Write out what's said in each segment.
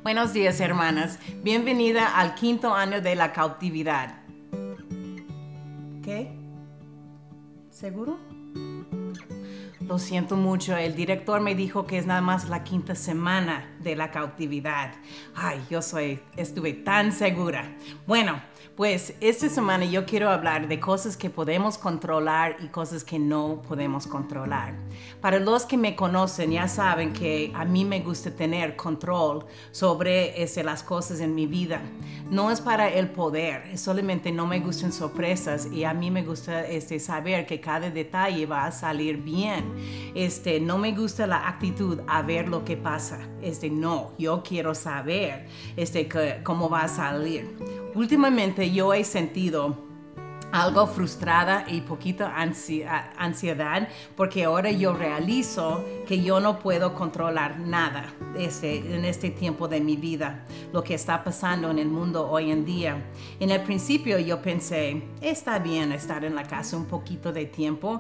Buenos días, hermanas. Bienvenida al 5º año de la cautividad. ¿Qué? ¿Seguro? Lo siento mucho, el director me dijo que es nada más la 5ª semana de la cautividad. Ay, estuve tan segura. Bueno, pues esta semana yo quiero hablar de cosas que podemos controlar y cosas que no podemos controlar. Para los que me conocen ya saben que a mí me gusta tener control sobre las cosas en mi vida. No es para el poder, solamente no me gustan sorpresas y a mí me gusta saber que cada detalle va a salir bien. No me gusta la actitud a ver lo que pasa. No, yo quiero saber cómo va a salir. Últimamente yo he sentido algo frustrada y poquito ansiedad porque ahora yo realizo que yo no puedo controlar nada en este tiempo de mi vida, lo que está pasando en el mundo hoy en día. En el principio yo pensé, está bien estar en la casa un poquito de tiempo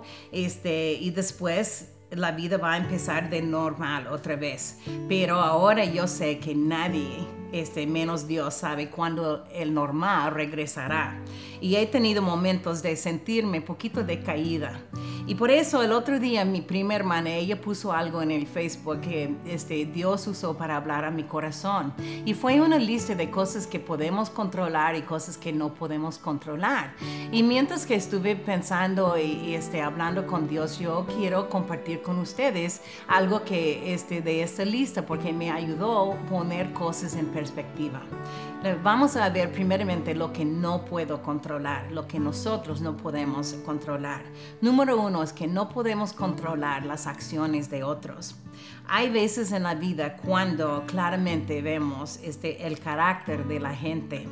y después la vida va a empezar de normal otra vez. Pero ahora yo sé que nadie, menos Dios, sabe cuándo el normal regresará. Y he tenido momentos de sentirme un poquito decaída. Y por eso el otro día mi prima hermana, ella puso algo en el Facebook que Dios usó para hablar a mi corazón. Y fue una lista de cosas que podemos controlar y cosas que no podemos controlar. Y mientras que estuve pensando y hablando con Dios, yo quiero compartir con ustedes algo que de esta lista porque me ayudó a poner cosas en perspectiva. Vamos a ver primeramente lo que no puedo controlar, lo que nosotros no podemos controlar. Número 1 es que no podemos controlar las acciones de otros. Hay veces en la vida cuando claramente vemos el carácter de la gente.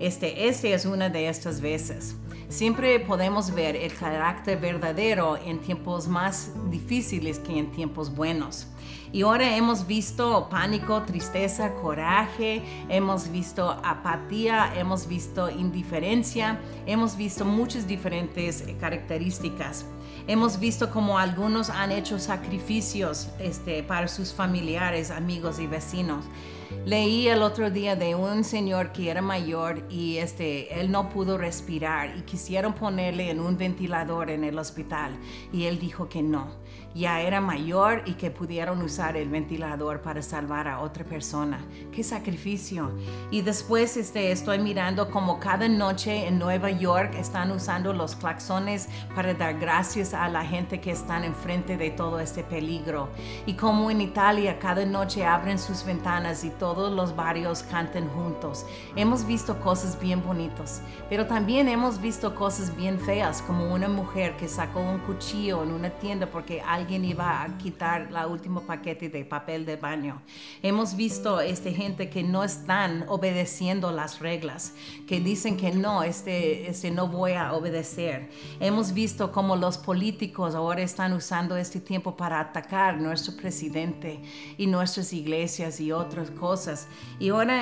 Es una de estas veces. Siempre podemos ver el carácter verdadero en tiempos más difíciles que en tiempos buenos. Y ahora hemos visto pánico, tristeza, coraje, hemos visto apatía, hemos visto indiferencia, hemos visto muchas diferentes características. Hemos visto cómo algunos han hecho sacrificios para sus familiares, amigos y vecinos. Leí el otro día de un señor que era mayor y él no pudo respirar y quisieron ponerle en un ventilador en el hospital y él dijo que no, ya era mayor y que pudieron usar el ventilador para salvar a otra persona. ¡Qué sacrificio! Y después estoy mirando como cada noche en Nueva York están usando los claxones para dar gracias a la gente que están enfrente de todo este peligro. Y como en Italia cada noche abren sus ventanas y todos los barrios cantan juntos. Hemos visto cosas bien bonitas, pero también hemos visto cosas bien feas, como una mujer que sacó un cuchillo en una tienda porque alguien iba a quitar el último paquete de papel de baño. Hemos visto gente que no están obedeciendo las reglas, que dicen que no, no voy a obedecer. Hemos visto cómo los políticos ahora están usando este tiempo para atacar a nuestro presidente y nuestras iglesias y otras cosas. Y ahora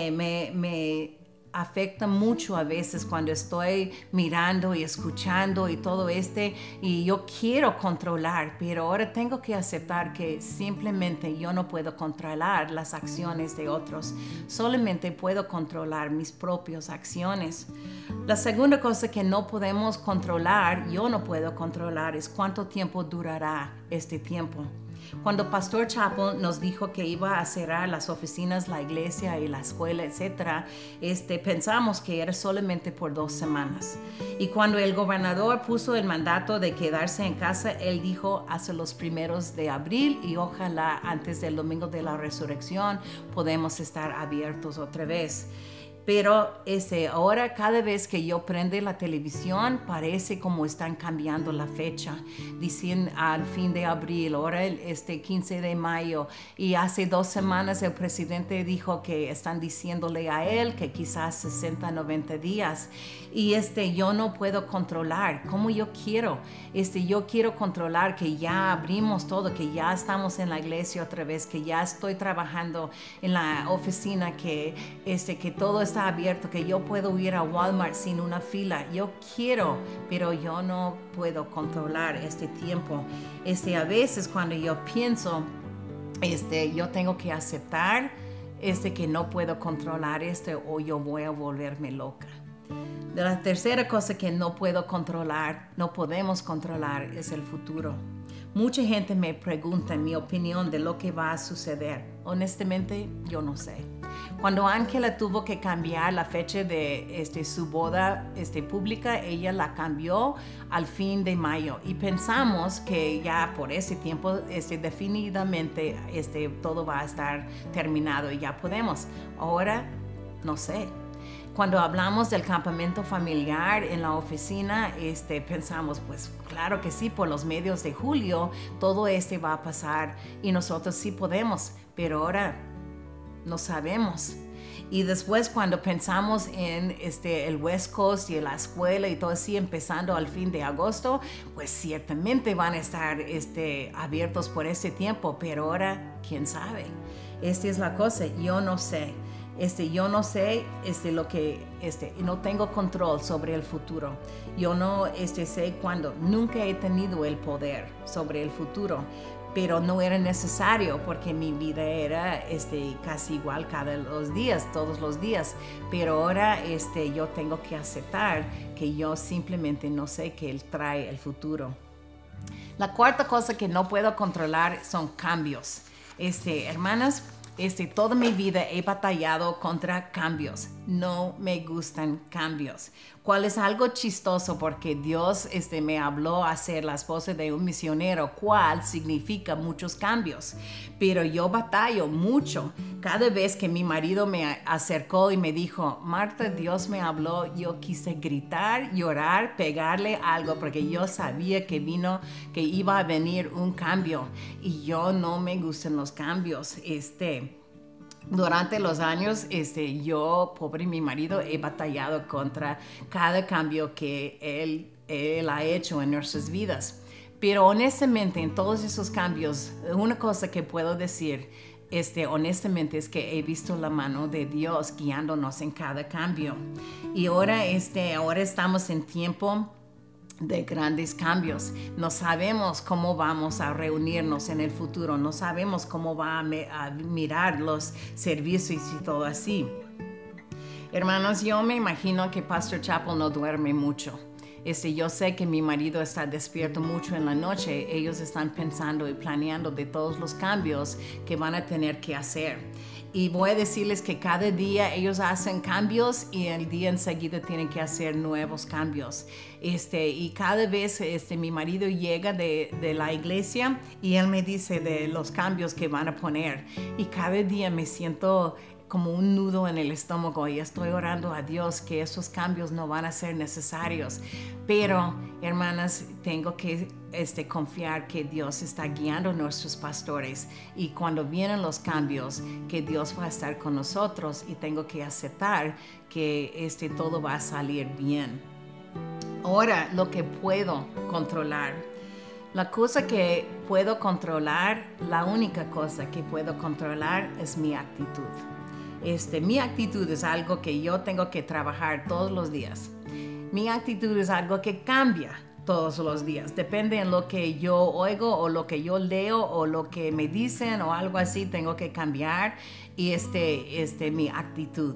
me afecta mucho a veces cuando estoy mirando y escuchando y todo y yo quiero controlar, pero ahora tengo que aceptar que simplemente yo no puedo controlar las acciones de otros, solamente puedo controlar mis propias acciones. La segunda cosa que no podemos controlar, yo no puedo controlar, es cuánto tiempo durará este tiempo. Cuando Pastor Chappell nos dijo que iba a cerrar las oficinas, la iglesia y la escuela, etc., pensamos que era solamente por 2 semanas. Y cuando el gobernador puso el mandato de quedarse en casa, él dijo hasta los 1 de abril y ojalá antes del domingo de la resurrección podemos estar abiertos otra vez. Pero ahora cada vez que yo prendo la televisión parece como están cambiando la fecha. Dicen al fin de abril, ahora el 15 de mayo. Y hace 2 semanas el presidente dijo que están diciéndole a él que quizás 60, 90 días. Y yo no puedo controlar como yo quiero. Yo quiero controlar que ya abrimos todo, que ya estamos en la iglesia otra vez, que ya estoy trabajando en la oficina, que todo está abierto, que yo puedo ir a Walmart sin una fila. Yo quiero, pero yo no puedo controlar este tiempo. A veces cuando yo pienso, yo tengo que aceptar que no puedo controlar esto o yo voy a volverme loca. De la tercera cosa que no puedo controlar, no podemos controlar, es el futuro. Mucha gente me pregunta mi opinión de lo que va a suceder. Honestamente, yo no sé. Cuando Ángela tuvo que cambiar la fecha de su boda pública, ella la cambió al fin de mayo y pensamos que ya por ese tiempo definitivamente todo va a estar terminado y ya podemos. Ahora, no sé. Cuando hablamos del campamento familiar en la oficina, pensamos, pues claro que sí, por los medios de julio todo va a pasar y nosotros sí podemos, pero ahora no sabemos. Y después cuando pensamos en el West Coast y la escuela y todo así empezando al fin de agosto, pues ciertamente van a estar abiertos por ese tiempo, pero ahora, ¿quién sabe? Esta es la cosa, yo no sé. Yo no sé no tengo control sobre el futuro. Yo no sé cuándo. Nunca he tenido el poder sobre el futuro, pero no era necesario porque mi vida era casi igual todos los días. Pero ahora yo tengo que aceptar que yo simplemente no sé qué Él trae el futuro. La cuarta cosa que no puedo controlar son cambios. Hermanas, toda mi vida he batallado contra cambios. No me gustan cambios. ¿Cuál es algo chistoso? Porque Dios me habló a ser la esposa de un misionero, cual significa muchos cambios. Pero yo batallo mucho. Cada vez que mi marido me acercó y me dijo, Marta, Dios me habló, yo quise gritar, llorar, pegarle algo, porque yo sabía que iba a venir un cambio. Y yo no me gustan los cambios. Durante los años, yo, pobre mi marido, he batallado contra cada cambio que él ha hecho en nuestras vidas. Pero honestamente, en todos esos cambios, una cosa que puedo decir, honestamente, es que he visto la mano de Dios guiándonos en cada cambio. Y ahora estamos en tiempo de grandes cambios. No sabemos cómo vamos a reunirnos en el futuro, no sabemos cómo va a mirar los servicios y todo así. Hermanos, yo me imagino que Pastor Chappell no duerme mucho. Yo sé que mi marido está despierto mucho en la noche. Ellos están pensando y planeando de todos los cambios que van a tener que hacer. Y voy a decirles que cada día ellos hacen cambios y el día enseguida tienen que hacer nuevos cambios. Y cada vez mi marido llega de la iglesia y él me dice de los cambios que van a poner. Y cada día me siento como un nudo en el estómago y estoy orando a Dios que esos cambios no van a ser necesarios. Pero, hermanas, tengo que confiar que Dios está guiando a nuestros pastores y cuando vienen los cambios, que Dios va a estar con nosotros y tengo que aceptar que todo va a salir bien. Ahora, lo que puedo controlar. La cosa que puedo controlar, la única cosa que puedo controlar es mi actitud. Mi actitud es algo que yo tengo que trabajar todos los días. Mi actitud es algo que cambia todos los días. Depende en lo que yo oigo o lo que yo leo o lo que me dicen o algo así, tengo que cambiar. Y mi actitud.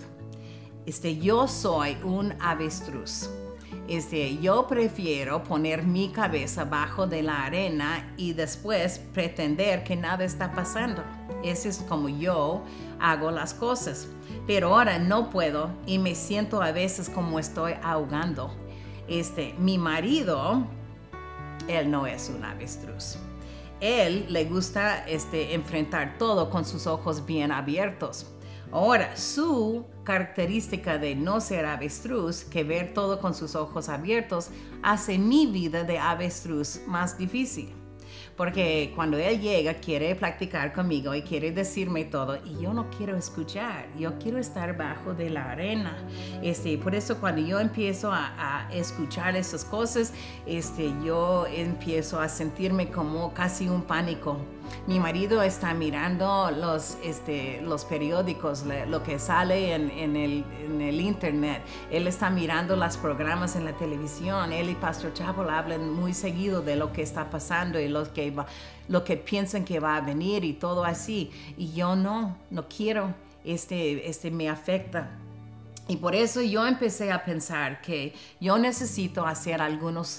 Yo soy un avestruz. Yo prefiero poner mi cabeza bajo de la arena y después pretender que nada está pasando. Ese es como yo hago las cosas. Pero ahora no puedo y me siento a veces como estoy ahogando. Mi marido, él no es un avestruz. Él le gusta enfrentar todo con sus ojos bien abiertos. Ahora, su característica de no ser avestruz, que ver todo con sus ojos abiertos, hace mi vida de avestruz más difícil. Porque cuando él llega, quiere platicar conmigo y quiere decirme todo y yo no quiero escuchar, yo quiero estar bajo de la arena. Por eso cuando yo empiezo a escuchar esas cosas, yo empiezo a sentirme como casi un pánico. Mi marido está mirando los periódicos, lo que sale en el internet. Él está mirando los programas en la televisión. Él y Pastor Chappell hablan muy seguido de lo que está pasando y lo que piensan que va a venir y todo así. Y yo no quiero. me afecta. Y por eso yo empecé a pensar que yo necesito hacer algunos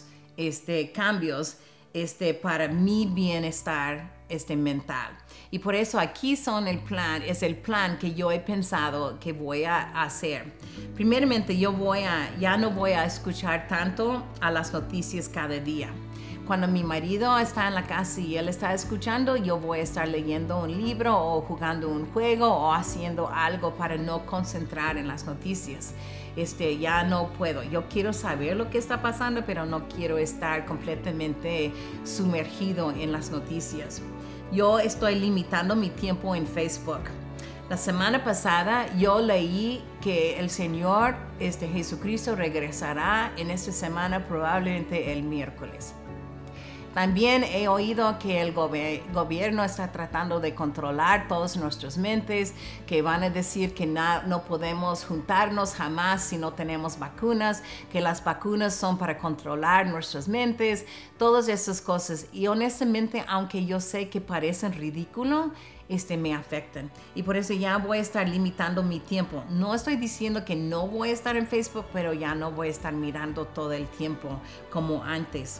cambios para mi bienestar mental. Y por eso aquí es el plan que yo he pensado que voy a hacer. Primeramente, ya no voy a escuchar tanto a las noticias cada día. Cuando mi marido está en la casa y él está escuchando, yo voy a estar leyendo un libro o jugando un juego o haciendo algo para no concentrar en las noticias. Ya no puedo. Yo quiero saber lo que está pasando, pero no quiero estar completamente sumergido en las noticias. Yo estoy limitando mi tiempo en Facebook. La semana pasada yo leí que el Señor Jesucristo regresará en esta semana, probablemente el miércoles. También he oído que el gobierno está tratando de controlar todas nuestras mentes, que van a decir que no podemos juntarnos jamás si no tenemos vacunas, que las vacunas son para controlar nuestras mentes, todas esas cosas. Y honestamente, aunque yo sé que parecen ridículos, me afectan. Y por eso ya voy a estar limitando mi tiempo. No estoy diciendo que no voy a estar en Facebook, pero ya no voy a estar mirando todo el tiempo como antes.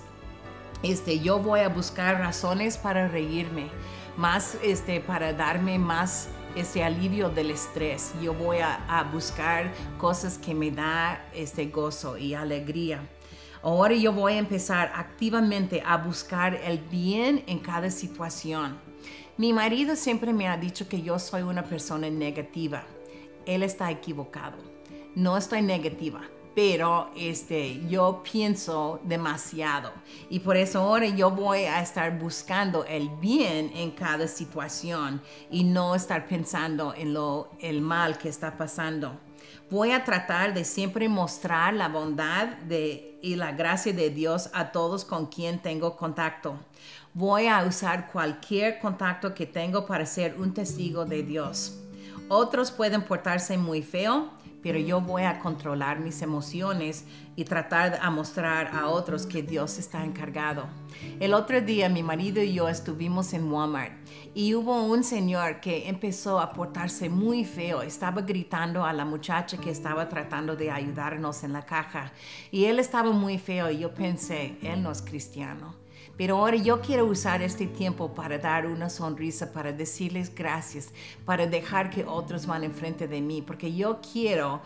Yo voy a buscar razones para reírme, más para darme más alivio del estrés. Yo voy a buscar cosas que me da gozo y alegría. Ahora yo voy a empezar activamente a buscar el bien en cada situación. Mi marido siempre me ha dicho que yo soy una persona negativa. Él está equivocado. No estoy negativa, pero yo pienso demasiado. Y por eso ahora yo voy a estar buscando el bien en cada situación y no estar pensando en el mal que está pasando. Voy a tratar de siempre mostrar la bondad y la gracia de Dios a todos con quien tengo contacto. Voy a usar cualquier contacto que tengo para ser un testigo de Dios. Otros pueden portarse muy feo, pero yo voy a controlar mis emociones y tratar de mostrar a otros que Dios está encargado. El otro día mi marido y yo estuvimos en Walmart y hubo un señor que empezó a portarse muy feo. Estaba gritando a la muchacha que estaba tratando de ayudarnos en la caja y él estaba muy feo y yo pensé, él no es cristiano. Pero ahora yo quiero usar este tiempo para dar una sonrisa, para decirles gracias, para dejar que otros van enfrente de mí, porque yo quiero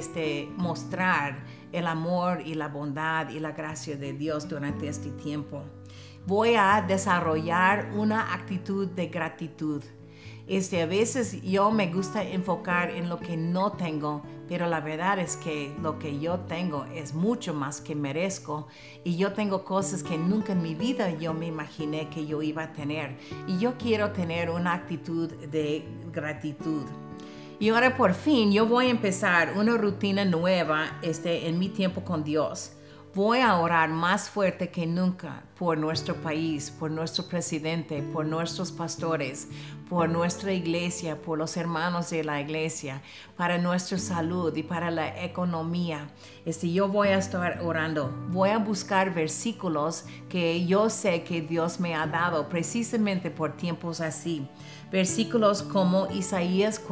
mostrar el amor y la bondad y la gracia de Dios durante este tiempo. Voy a desarrollar una actitud de gratitud. A veces yo me gusta enfocar en lo que no tengo, pero la verdad es que lo que yo tengo es mucho más que merezco y yo tengo cosas que nunca en mi vida yo me imaginé que yo iba a tener y yo quiero tener una actitud de gratitud. Y ahora por fin yo voy a empezar una rutina nueva en mi tiempo con Dios. Voy a orar más fuerte que nunca por nuestro país, por nuestro presidente, por nuestros pastores, por nuestra iglesia, por los hermanos de la iglesia, para nuestra salud y para la economía. Yo voy a estar orando. Voy a buscar versículos que yo sé que Dios me ha dado precisamente por tiempos así. Versículos como Isaías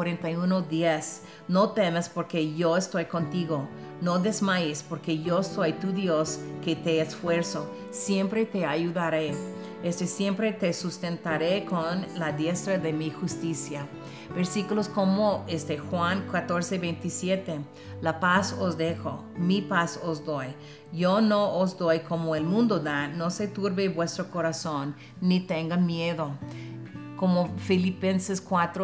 41:10. No temas porque yo estoy contigo. No desmayes porque yo soy tu Dios que te esfuerzo. Siempre te ayudaré. Siempre te sustentaré con la diestra de mi justicia. Versículos como Juan 14:27. La paz os dejo, mi paz os doy. Yo no os doy como el mundo da. No se turbe vuestro corazón, ni tenga miedo. Como Filipenses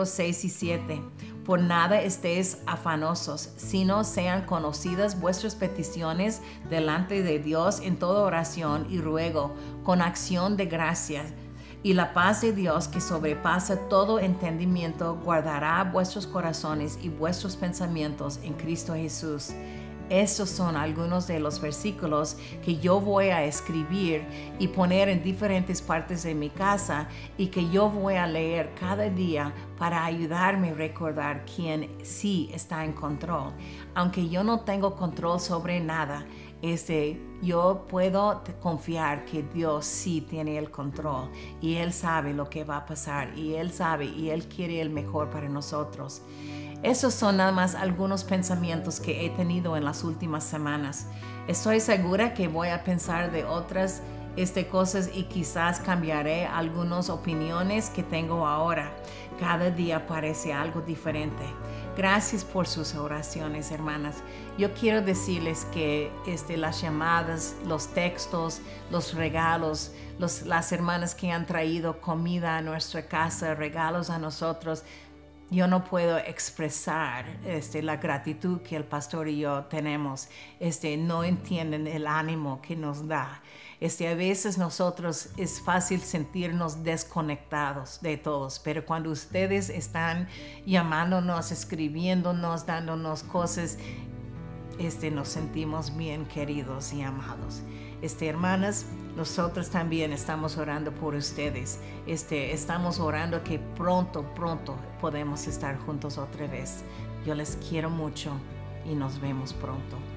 4:6-7. Por nada estéis afanosos, sino sean conocidas vuestras peticiones delante de Dios en toda oración y ruego, con acción de gracias. Y la paz de Dios, que sobrepasa todo entendimiento, guardará vuestros corazones y vuestros pensamientos en Cristo Jesús. Estos son algunos de los versículos que yo voy a escribir y poner en diferentes partes de mi casa y que yo voy a leer cada día para ayudarme a recordar quién sí está en control. Aunque yo no tengo control sobre nada, yo puedo confiar que Dios sí tiene el control y Él sabe lo que va a pasar y Él sabe y Él quiere el mejor para nosotros. Esos son nada más algunos pensamientos que he tenido en las últimas semanas. Estoy segura que voy a pensar de otras cosas y quizás cambiaré algunas opiniones que tengo ahora. Cada día parece algo diferente. Gracias por sus oraciones, hermanas. Yo quiero decirles que las llamadas, los textos, los regalos, las hermanas que han traído comida a nuestra casa, regalos a nosotros, yo no puedo expresar la gratitud que el pastor y yo tenemos. No entienden el ánimo que nos da. A veces nosotros es fácil sentirnos desconectados de todos, pero cuando ustedes están llamándonos, escribiéndonos, dándonos cosas, nos sentimos bien queridos y amados. Hermanas, nosotros también estamos orando por ustedes. Estamos orando que pronto podemos estar juntos otra vez. Yo les quiero mucho y nos vemos pronto.